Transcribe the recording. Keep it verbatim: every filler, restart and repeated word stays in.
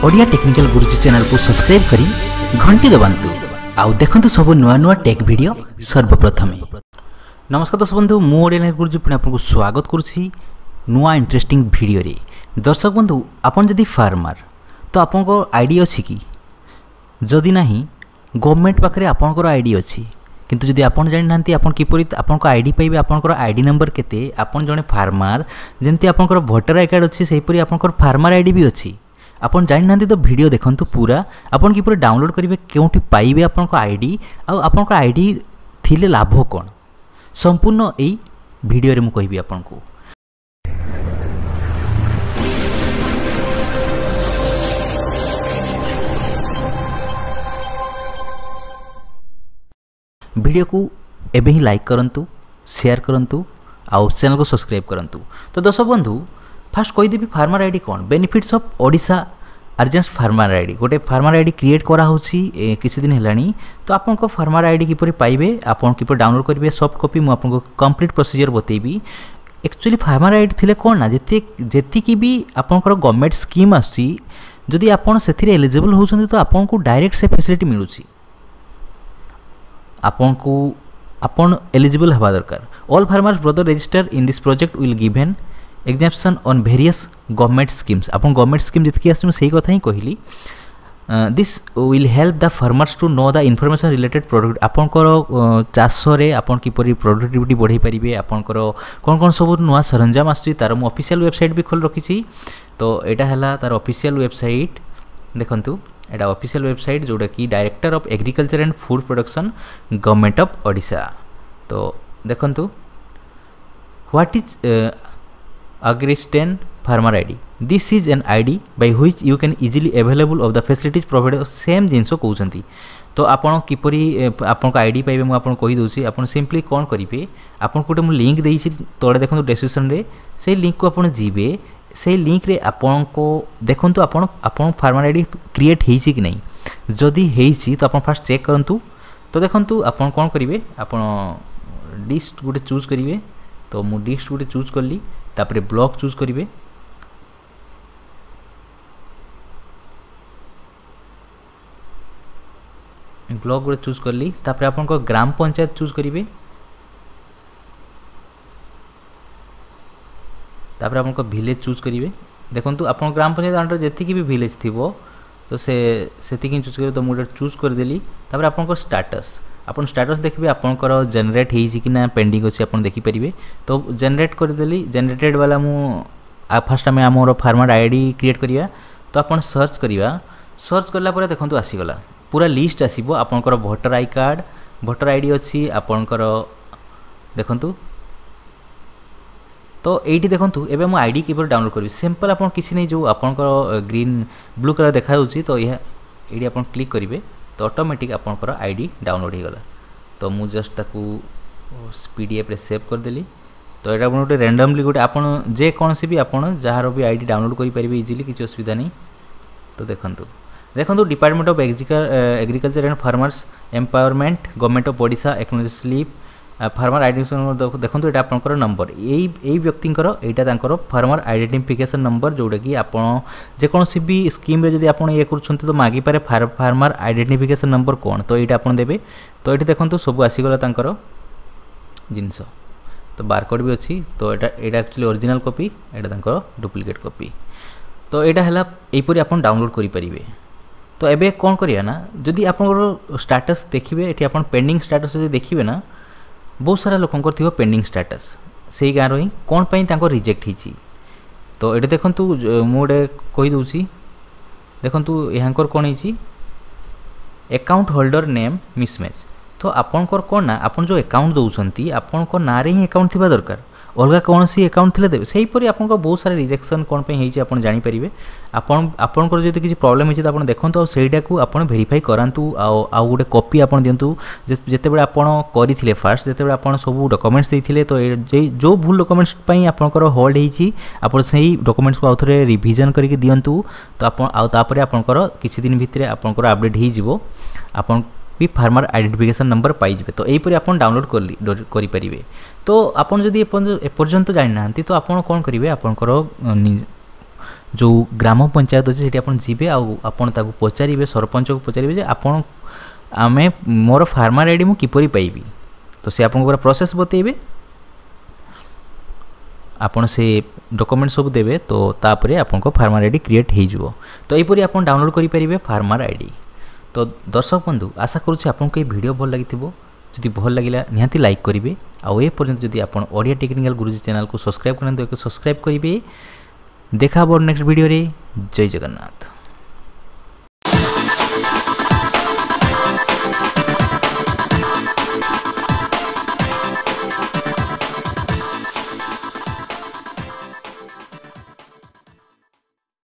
Odia technical Guruji channel को subscribe करी घंटी दबांतु आउ देखंतु सब नुआ नुआ टेक वीडियो सर्वप्रथम। नमस्कार दर्शक बंधु, मु ओडिया गुरुजी पुणी आपको स्वागत करुछि नुआ इंटरेस्टिंग वीडियो रे। दर्शक बंधु, आपन जदि फार्मर तो आपनको आईडी अछि कि जदि नाही गवर्नमेंट पाखरे आपनकर आईडी अछि, किंतु जदि आपन जानि नांती आपन किपरि आपनको आईडी पाइबे, आपनकर आईडी नंबर केते, आपन जने फार्मर जेंति आपनकर वोटर आई कार्ड अछि सेहि परि आपनकर फार्मर आईडी भी अछि। आपन जानि नांती तो वीडियो देखंतु पूरा, आपन किपरि डाउनलोड करिवे, केउठी पाइबे आपनको आईडी आ आपनको आईडी थिले लाभ कोन, संपूर्ण एई वीडियो रे मु कहिबी आपनको। वीडियो को एबे ही लाइक करंतु, शेयर करंतु आउ चैनल को सब्सक्राइब करंतु। तो दर्शक बंधु, फास्ट कहि देबी फार्मर आईडी कोन, बेनिफिट्स ऑफ ओडिशा अर्जेंस फार्मर आईडी। गोटे फार्मर आईडी क्रिएट करा होछि किछि दिन हेलानी। तो आपनको फार्मर आईडी किपरि पाइबे, आपन किपरि डाउनलोड करिवे, सॉफ्ट कॉपी मु आपनको कंप्लीट प्रोसीजर बतेबी। एक्चुअली फार्मर आईडी थिले कोन ना, जति जति कि भी आपनकर गवर्नमेंट स्कीम आछि, जदि आपन सेथिरे एलिजिबल होछन तो आपनको डायरेक्ट से फैसिलिटी मिलुछि। आपन को आपन एलिजिबल हवा दरकार। All farmers brother register in this project will given exemption on various government schemes. आपन गवर्नमेंट स्कीम जितकी आसु सही कथा ही कहली। This will help the farmers to know the information related product. आपनकर चाष रे आपन किपरि प्रोडक्टिविटी बढ़ाई परिबे, आपनकर कोन कोन सब नुआ सरंजाम आसु तार मु ऑफिशियल वेबसाइट भी खोल रखिछि। तो एटा हला तार ऑफिशियल वेबसाइट देखंतु, एटा ऑफिशियल वेबसाइट जोटा कि director of agriculture and food production government of Odisha. तो देखंतु what is AgriStack farmer ID. This is an ID by which you can easily available of the facilities provided. Same जिनसो कहउछंती। तो आपण किपरि आपन को आईडी पाइबे मु आपन कहि दोछि। आपन सिंपली कोन करिवे, आपन कोटे मु लिंक देइछि तोडे देखंतु डिस्क्रिप्शन रे, से लिंक को आपन जीवे, से लिंक रे आपन को देखंतु आपन आपन फार्मर आईडी क्रिएट हेछि कि नै। जदि हेछि तो आपन फास्ट चेक करंतु। तो देखंतु आपन कोन करिवे, आपन लिस्ट गोटे चूज करिवे। तो मु लिस्ट गोटे चूज करली, तापरे ब्लॉक चूज करिवे। ब्लॉक गोटे चूज करली, तापरे आपन को ग्राम पंचायत चूज करिवे। तापर आपन को विलेज चूज करिवे। देखंतु आपन ग्राम पंचायत अंडर जेति की भी विलेज थिबो तो से सेति की चूज करिवे। तो मु चूज कर देली। तापर आपन को स्टेटस, आपन स्टेटस देखबे आपन को जनरेट हेइ छि कि ना पेंडिंग अछि आपन देखि परिबे। तो जनरेट कर देली। जनरेटेड वाला मु फर्स्ट में हमर फार्मर आईडी क्रिएट करिया। तो आपन सर्च करिवा। सर्च करला परे देखंतु आसी गला पूरा लिस्ट आसीबो। आपन को voter I card, voter ID अछि आपन को देखंतु। तो एटी देखंतु एबे मु आईडी किपर डाउनलोड करबी। सिंपल आपन किछि नै, जो आपन को ग्रीन ब्लू कलर देखा होछि तो यह एडी आपन क्लिक करिवे तो ऑटोमेटिक आपन को आईडी डाउनलोड हे गला। तो मु जस्ट ताकू पीडीएफ रे सेव कर देली। तो एटा आपन गोटे रैंडमली गोटे आपन जे कोनसी भी आपन जहार भी आईडी डाउनलोड करि परिबे इजीली, किछि असुविधा नै। तो देखंतु देखंतु department of agriculture and farmers empowerment government of Odisha acknowledge slip farmer identification. देखो ये आपंकर नंबर, यही व्यक्तिंकर यहाँ फार्मर आइडेंटिफिकेशन नंबर, जोटा कि आपन जेकोसी भी स्कीम जब आप ये कर तो मागी पारे फार्मर आइडेंटिफिकेशन नंबर कौन। तो ये आप देवे। तो ये देखो सब आसीगला जिनस। तो बारकोड भी अच्छी। तो यहाँ एक्चुअली ओरिजिनल कॉपी, यहाँ डुप्लिकेट कॉपी। तो यहाँ है यहीपरि आप डाउनलोड करेंगे। तो एबे कौन करिया ना, जदि आप स्टेटस देखिए ये आप पेंडिंग स्टेटस देखिए ना, बहुत सारा लोकंकर थी पेंडिंग स्टेटस से गाँव रही कौन पाई तांको रिजेक्ट होती। तो ये देखंतु मुझे कही दूसरी। देखंतु यहाँकर कौन होती अकाउंट होल्डर नेम मिसमैच। तो आपनकर कौन ना, आपन जो अकाउंट दौरान आपन ना रे ही अकाउंट थिबा दरकार, अलग कौन सी अकाउंट थिले देबे। सेही परि आपन को बहुत सारा रिजेक्शन कौन पे हेछि आपन जानि परिबे। आपन आपन को जदि किछि प्रॉब्लम हेछि त आपन देखंतु आ सेहीटा को आपन वेरीफाई करांतु। आ आ गोटे कॉपी आपन दियंतु। जेते बेले आपन करिथिले फास्ट, जेते बेले आपन सब डॉक्यूमेंट्स देइथिले, तो जो भूल डॉक्यूमेंट्स पई आपनकर होल्ड हेछि आपन सेही डॉक्यूमेंट्स को आउथरे रिवीजन करके दियंतु। तो आपन आ तापरे आपनकर किछि दिन भितरे आपनकर अपडेट हेइ जिवो, आपन भी फार्मर आइडेंटिफिकेशन नंबर पाई जिवे। तो यहीपरि आपन डाउनलोड करि परिबे। तो आपन जदि एपर्यंत जानि नांती तो आपन कोन करिवे, आपनकर जो ग्राम पंचायत अच्छे से आपन जीवे आपन ताको पचारे सरपंच को पचारे आपन आमे मोर फार्मर आईडी मु किपरि पाइबी तो से आपन पूरा प्रोसेस बतेबे आपन से डॉक्यूमेंट सब देबे तो तापरे आपन को फार्मर आईडी क्रिएट हो जिवो तो एपरि आपन डाउनलोड करि परिबे फार्मर आईडी। तो दर्शक बंधु आशा करूँ आपन को ये वीडियो भल लगी जदि भल लगिला निहाती लाइक करेंगे आउ ए पर्यंत जदि आपन ओडिया टेक्निकल गुरुजी चैनल को सब्सक्राइब करते सब्सक्राइब करेंगे। देखा नेक्स्ट वीडियो रे। जय जगन्नाथ।